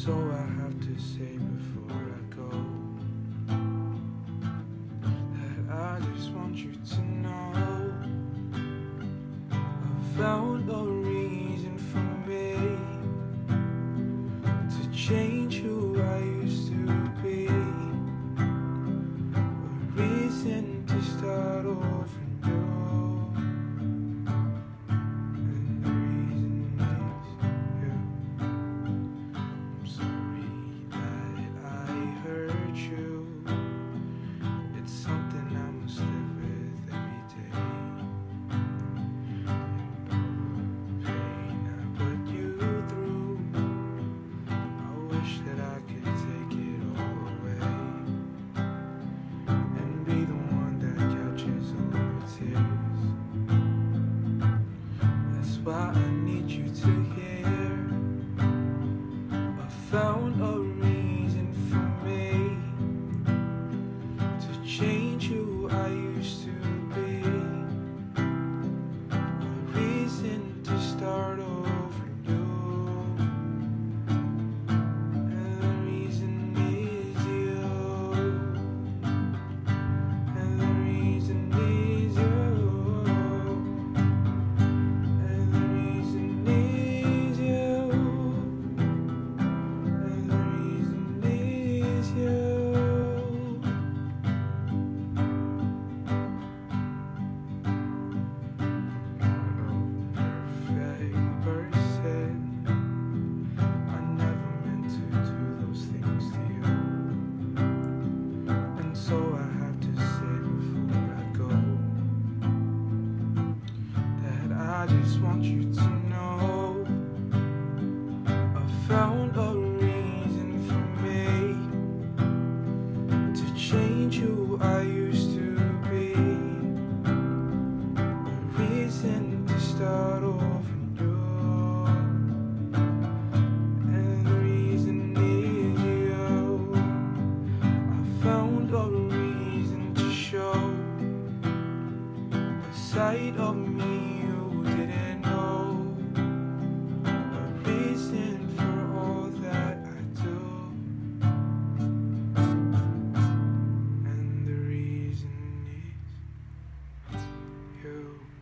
so I have to say before I go that I just want you to know I found a reason for me to change who I used to be, a reason to start over new. Why I need you to hear I found a reason for me to change who I used to be, a reason to start over new, and the reason is you, and the reason is you. So I have to say before I go that I just want you to know I found a reason for me to change who I used to be, a reason to start over new, and the reason is you. I found a reason to show a side of me you didn't know, a reason for all that I do, and the reason is you.